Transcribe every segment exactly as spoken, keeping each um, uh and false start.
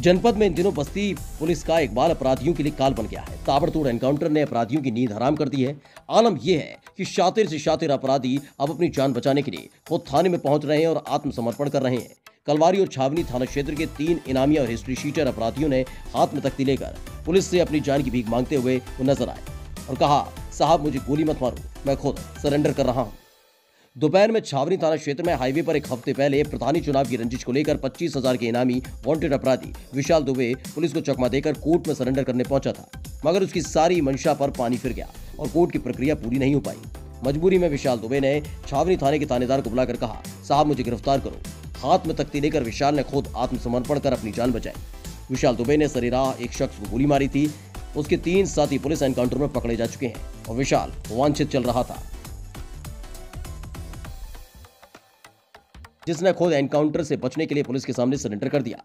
जनपद में इन दिनों बस्ती पुलिस का इकबाल अपराधियों के लिए काल बन गया है। ताबड़तोड़ एनकाउंटर ने अपराधियों की नींद हराम कर दी है। आलम यह है कि शातिर से शातिर अपराधी अब अपनी जान बचाने के लिए खुद थाने में पहुंच रहे हैं और आत्मसमर्पण कर रहे हैं। कलवारी और छावनी थाना क्षेत्र के तीन इनामी और हिस्ट्री शीटर अपराधियों ने हाथ में तख्ती लेकर पुलिस से अपनी जान की भीख मांगते हुए नजर आए और कहा, साहब मुझे गोली मत मारो, मैं खुद सरेंडर कर रहा हूं। दोपहर में छावनी थाना क्षेत्र में हाईवे पर एक हफ्ते पहले प्रधानी चुनाव की रंजिश को लेकर पच्चीस हजार के इनामी वांटेड अपराधी विशाल दुबे पुलिस को चकमा देकर कोर्ट में सरेंडर करने पहुंचा था, मगर उसकी सारी मंशा पर पानी फिर गया और कोर्ट की प्रक्रिया पूरी नहीं हो पाई। मजबूरी में विशाल दुबे ने छावनी थाने के थानेदार को बुलाकर कहा, साहब मुझे गिरफ्तार करो। हाथ में तख्ती लेकर विशाल ने खुद आत्मसमर्पण कर अपनी जान बचाई। विशाल दुबे ने सरेराह एक शख्स को गोली मारी थी। उसके तीन साथी पुलिस एनकाउंटर में पकड़े जा चुके हैं और विशाल वांछित चल रहा था, जिसने खुद एनकाउंटर से बचने के लिए पुलिस के सामने सरेंडर कर दिया।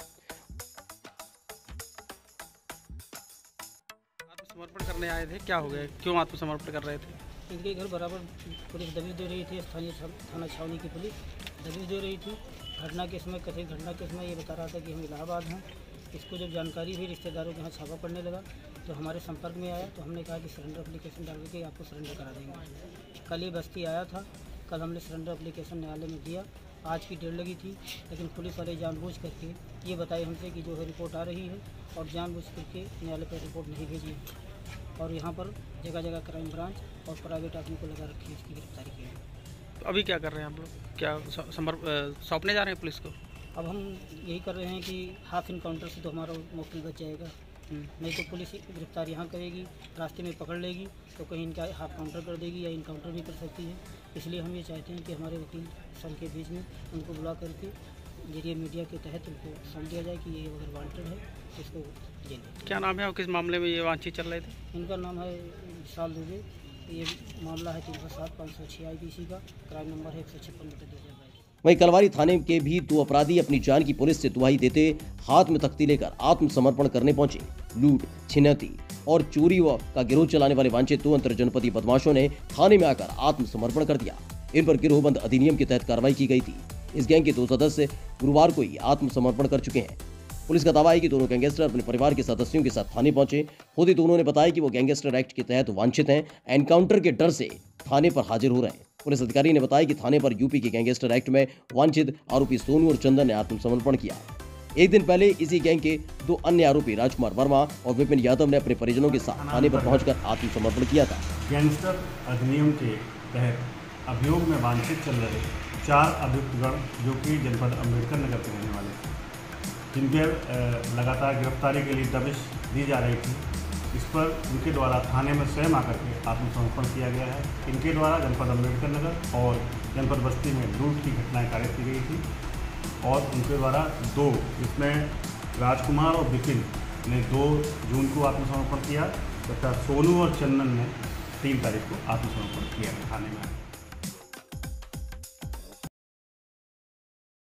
आत्मसमर्पण करने आए थे, क्या हो गया, क्यों आत्मसमर्पण कर रहे थे? इनके घर बराबर पुलिस दबिश दे रही थी। स्थानीय थाना छावनी की पुलिस दबिश दे रही थी। घटना के समय कथित घटना के समय ये बता रहा था कि हम इलाहाबाद हैं। इसको जब जानकारी हुई रिश्तेदारों के यहाँ छापा पड़ने लगा तो हमारे संपर्क में आया, तो हमने कहा कि सरेंडर एप्लीकेशन डाल के आपको सरेंडर करा देंगे। कल ये बस्ती आया था, कल हमने सरेंडर एप्लीकेशन न्यायालय में दिया। आज की डेढ़ लगी थी, लेकिन पुलिस वाले जानबूझ करके ये बताए हमसे कि जो है रिपोर्ट आ रही है और जानबूझ करके न्यायालय पर रिपोर्ट नहीं भेजी और यहाँ पर जगह जगह क्राइम ब्रांच और प्राइवेट आदमी को लगा रखी इसकी गिरफ्तारी की है। तो अभी क्या कर रहे हैं आप लोग, क्या सौंपने जा रहे हैं पुलिस को? अब हम यही कर रहे हैं कि हाफ इनकाउंटर से तो हमारा मौका बच जाएगा, नहीं तो पुलिस गिरफ्तार यहाँ करेगी, रास्ते में पकड़ लेगी तो कहीं इनका हाफ काउंटर कर देगी या इनकाउंटर भी कर सकती है। इसलिए हम ये चाहते हैं कि हमारे वकील संघ के बीच में उनको बुला करके जरिए मीडिया के तहत उनको समझ दिया जाए कि ये अगर वांटेड है तो इसको जेल। क्या नाम है और किस मामले में ये वांछित चल रहे थे? इनका नाम है विशाल दुबे। ये मामला है तीन सौ सात पाँच सौ छः आई पी सी का, क्राइम नंबर है एक सौ छप्पन बटे दो हज़ार बाईस। वहीं कलवारी थाने के भी दो अपराधी अपनी जान की पुलिस से दुहाई देते हाथ में तख्ती लेकर आत्मसमर्पण करने पहुंचे। लूट, छिनौती और चोरी का गिरोह चलाने वाले वांछित दो अंतर जनपदीय बदमाशों ने थाने में आकर आत्मसमर्पण कर दिया। इन पर गिरोहबंद अधिनियम के तहत कार्रवाई की गई थी। इस गैंग के दो सदस्य गुरुवार को ही आत्मसमर्पण कर चुके हैं। पुलिस का दावा है कि दोनों गैंगस्टर अपने परिवार के सदस्यों के साथ थाने पहुंचे। खुद ही दोनों ने बताया कि वो गैंगस्टर एक्ट के तहत वांछित हैं, एनकाउंटर के डर से थाने पर हाजिर हो रहे हैं। पुलिस अधिकारी ने बताया कि थाने पर यूपी के गैंगस्टर एक्ट में वांछित आरोपी सोनू और चंदन ने आत्मसमर्पण किया। एक दिन पहले इसी गैंग के दो अन्य आरोपी राजकुमार वर्मा और विपिन यादव ने अपने परिजनों के साथ थाने पर पहुंचकर आत्मसमर्पण किया था। गैंगस्टर अधिनियम के तहत अभियोग में वांछित चल रहे चार अभियुक्तगण जो कि जनपद अम्बेडकर नगर के रहने वाले थे, जिनके लगातार गिरफ्तारी के लिए दबिश दी जा रही थी, इस पर उनके द्वारा थाने में स्वयं आकर के आत्मसमर्पण किया गया है। इनके द्वारा जनपद अम्बेडकर नगर और जनपद बस्ती में लूट की घटनाएं कारित की गई थी और उनके द्वारा दो, जिसमें राजकुमार और विपिन ने दो जून को आत्मसमर्पण किया तथा सोनू और चंदन ने तीन तारीख को आत्मसमर्पण किया थाने में।